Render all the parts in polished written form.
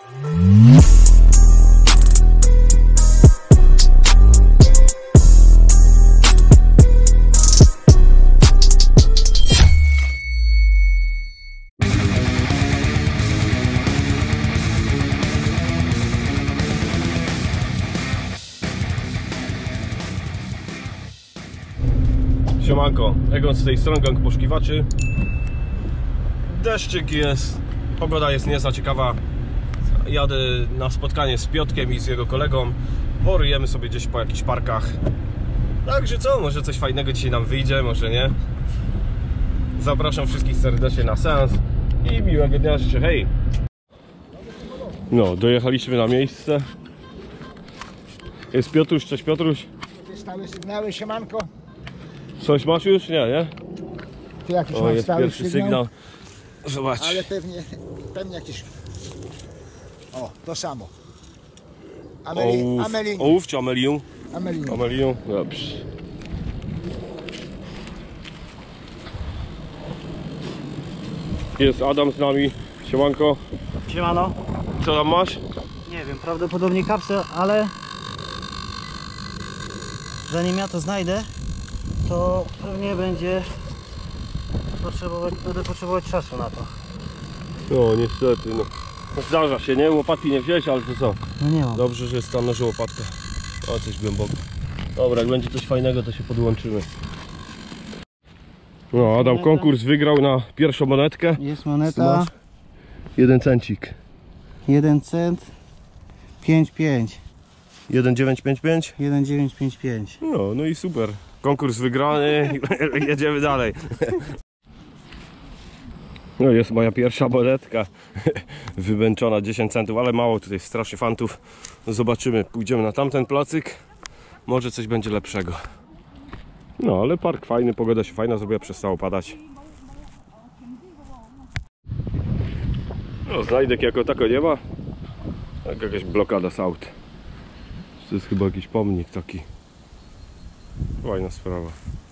Siemanko, Egon z tej strony, gang poszukiwaczy. Deszczyk jest, pogoda jest nie za ciekawa. Jadę na spotkanie z Piotkiem i z jego kolegą. Porujemy sobie gdzieś po jakichś parkach. Także co, może coś fajnego dzisiaj nam wyjdzie, może nie. Zapraszam wszystkich serdecznie na seans i miłego dnia życzę, hej! No, dojechaliśmy na miejsce. Jest Piotruś, cześć Piotruś. Stałe sygnały, siemanko. Coś masz już? Nie, nie? Tu jakiś O, jest stały pierwszy sygnał. Zobacz. Ale pewnie jakiś... O, to samo. Amelin. Ołów czy Amelium? Amelin. Amelium, dobrze. Jest Adam z nami. Siemanko. Siemano. Co tam masz? Nie wiem, prawdopodobnie kapsel, ale zanim ja to znajdę, to pewnie będę potrzebować czasu na to. No niestety, no. Zdarza się, nie? Łopatki nie wziąłeś, ale to co? No nie mam. Dobrze, że jest tam noży łopatka. O, coś głęboko. Dobra, jak będzie coś fajnego, to się podłączymy. No, Adam konkurs wygrał na pierwszą monetkę. Jest moneta. 1 cencik. 1 cent. 5,5. 1955? 1,955. No i super. Konkurs wygrany. Jedziemy dalej. No jest moja pierwsza monetka. Wymęczona 10 centów, ale mało tutaj strasznie fantów. Zobaczymy, pójdziemy na tamten placyk. Może coś będzie lepszego. No ale park fajny, pogoda się fajna zrobiła, przestało padać. No znajdek jako tako nie ma. Tak, jakaś blokada z aut. To jest chyba jakiś pomnik taki. Fajna sprawa.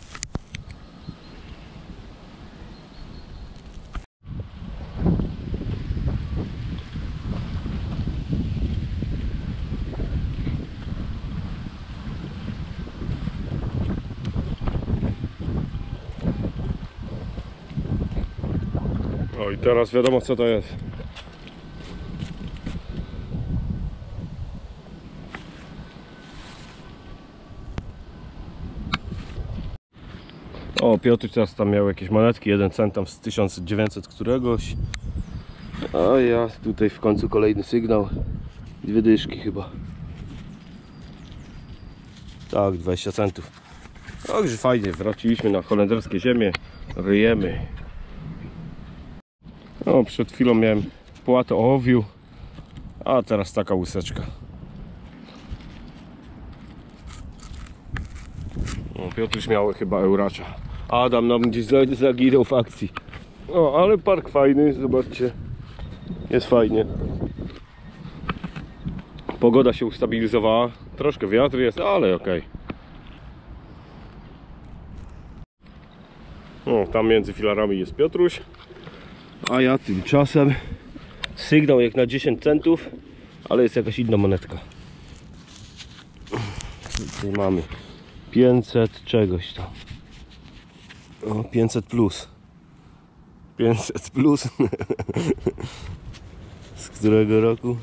O i teraz wiadomo co to jest. O, Piotr teraz tam miał jakieś monetki, 1 cent tam z 1900 któregoś. A ja tutaj w końcu kolejny sygnał. 2 dyszki chyba. Tak, 20 centów. Także fajnie, wróciliśmy na holenderskie ziemię. Ryjemy. No, przed chwilą miałem płatę ołowiu, a teraz taka łyseczka. No, Piotruś miał chyba euracza. Adam nam gdzieś zaginął w akcji. No, ale park fajny, zobaczcie. Jest fajnie. Pogoda się ustabilizowała. Troszkę wiatr jest, ale okej. O, tam między filarami jest Piotruś. A ja tymczasem sygnał jak na 10 centów, ale jest jakaś inna monetka. Tutaj mamy 500 czegoś tam. O, 500 plus. 500 plus. Z którego roku?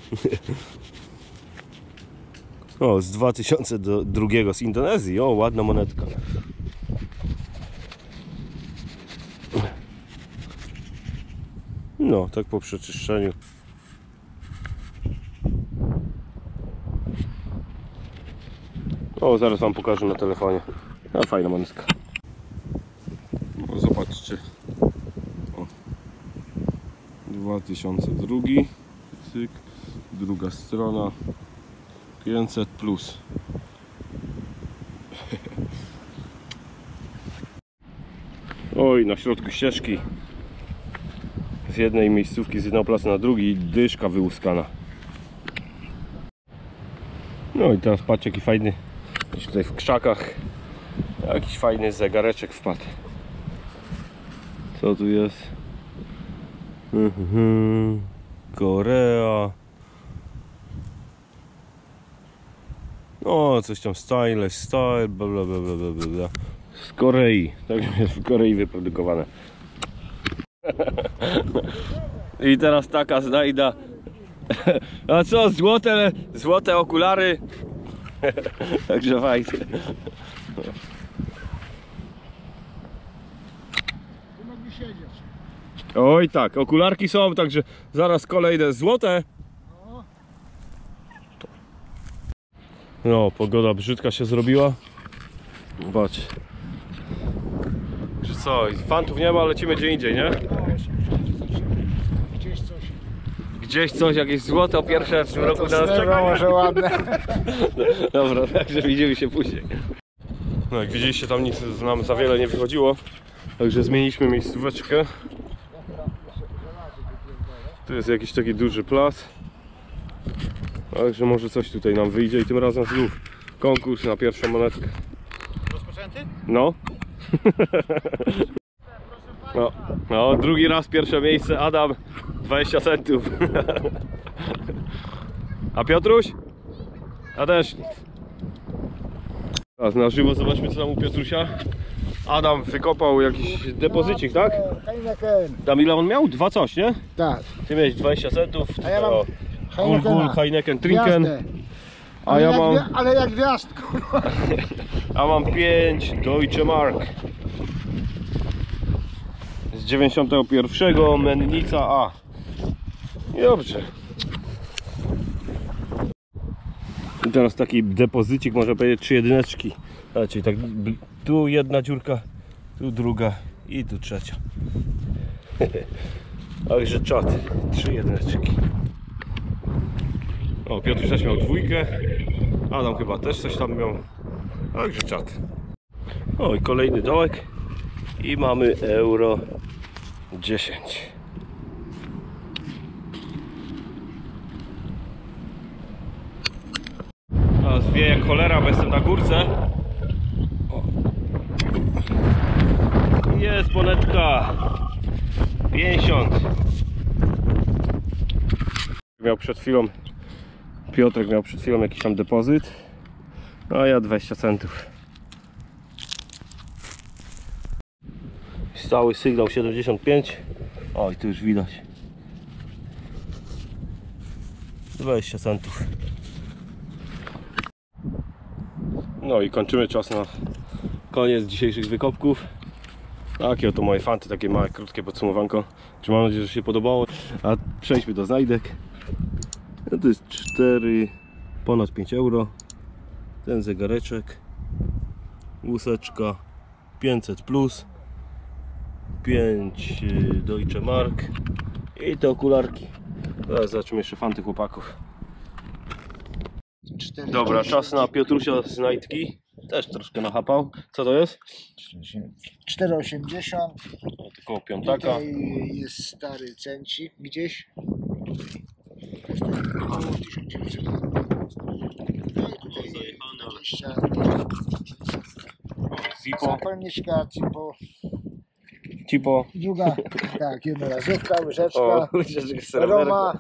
O, z 2002 z Indonezji. O, ładna monetka. No, tak po przeczyszczeniu. O, zaraz wam pokażę na telefonie. A, fajna monetka. O, zobaczcie. O. 2002. Cyk. Druga strona. 500 plus. Oj, na środku ścieżki. Z jednej miejscówki, z jednego placu na drugi, dyszka wyłuskana. No i teraz patrzcie, jaki fajny, gdzieś tutaj w krzakach, jakiś fajny zegareczek wpadł. Co tu jest? Korea, No, coś tam style, bla bla bla bla bla bla. Z Korei, tak jest w Korei wyprodukowane. I teraz taka znajda. A co, złote okulary? Także fajnie. Mogli siedzieć. Oj tak, okularki są, także zaraz kolejne złote. No, pogoda brzydka się zrobiła. Zobacz. Że co, fantów nie ma, lecimy gdzie indziej, nie? Gdzieś coś. Gdzieś coś, jakieś złoto pierwsze w tym roku na nas czeka. Może ładne. Dobra, także widzimy się później. No jak widzieliście, tam nic nam za wiele nie wychodziło. Także zmieniliśmy miejscóweczkę. Tu jest jakiś taki duży plac. Także może coś tutaj nam wyjdzie i tym razem znów konkurs na pierwszą monetkę. Rozpoczęty? No. No, drugi raz pierwsze miejsce, Adam 20 centów. A Piotruś? A też nic. Teraz na żywo zobaczmy, co tam u Piotrusia. Adam wykopał jakiś depozycik, tak? Heineken. Tam ile on miał? Dwa coś, nie? Tak. Ty miałeś 20 centów. A ja mam Gul, Heineken, Trinken. Gwiazdę. A ja mam... Ale jak gwiazd, kurwa. A mam 5 Deutsche Mark z 91, mennica A. I dobrze. I teraz taki depozycik, można powiedzieć 3 jedyneczki. Znaczy tak, tu jedna dziurka, tu druga i tu trzecia. Także czat, 3 jedyneczki. O, Piotr też miał dwójkę. Adam chyba też coś tam miał. Także czat. O, i kolejny dołek. I mamy euro 10. Teraz wie jak cholera, bo jestem na górce. O. Jest monetka 50. Miał przed chwilą, Piotrek miał przed chwilą jakiś tam depozyt, a ja 20 centów. Stały sygnał 75. O, i tu już widać 20 centów. No i kończymy czas na koniec dzisiejszych wykopków. Takie oto moje fanty, takie małe, krótkie podsumowanko. Mam nadzieję, że się podobało. A przejdźmy do znajdek. No to jest 4, ponad 5 euro. Ten zegareczek, łuseczka 500 plus, 5 Deutsche Mark i te okularki. Teraz zobaczymy jeszcze fanty chłopaków. Dobra, czas na Piotrusia znajdki. Też troszkę nachapał. Co to jest? 4,80. Około piątaka. Tutaj jest stary cencik gdzieś. Około 1900. No i tutaj 20. Zipo. Zapalniczka, Cipo. druga, tak, jednorazówka, łyżeczka. O, Roma.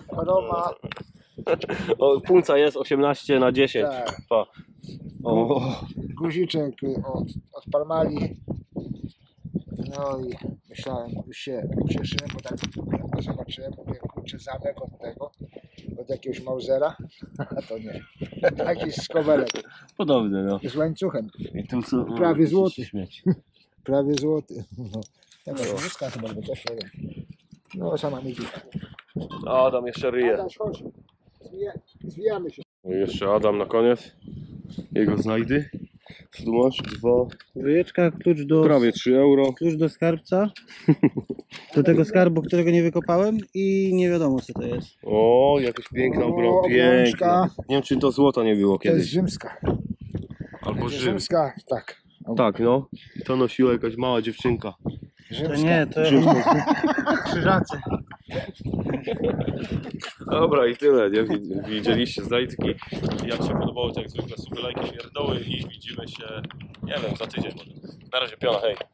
O, punca jest 18 na 10. Tak. Pa. O. Guziczek od Palmali. No i myślałem, już się ucieszyłem, bo tak zobaczyłem, mówię, kurczę, zamek od tego, od jakiegoś Mausera, a to nie, taki skowelek Podobny, no. z łańcuchem, I tu co? prawie złoty, Śmieć. prawie złoty. No. Jakaś wózka chyba, bo też nie wiem. No sama mi dziś. Adam jeszcze ryje. Adaś, chodź, zwijamy się. No i jeszcze Adam na koniec. Jego znajdy. Co tu masz? 2, Wyjeczka, klucz do, prawie 3 euro. klucz do skarbca. Do tego skarbu, którego nie wykopałem i nie wiadomo co to jest. O, jakaś piękna obrączka. obrączka. Nie wiem, czy to złota nie było To jest kiedyś. rzymska. Albo Rzym. Rzymska, tak. Tak, no. I to nosiła jakaś mała dziewczynka. To Rzymska. nie, to krzyżacy. Dobra i tyle, nie? Widzieliście znajdki. Jak się podobało, to jak zwykle suby, lajki, pierdoły i widzimy się, nie wiem, za tydzień może. Na razie, piona, hej.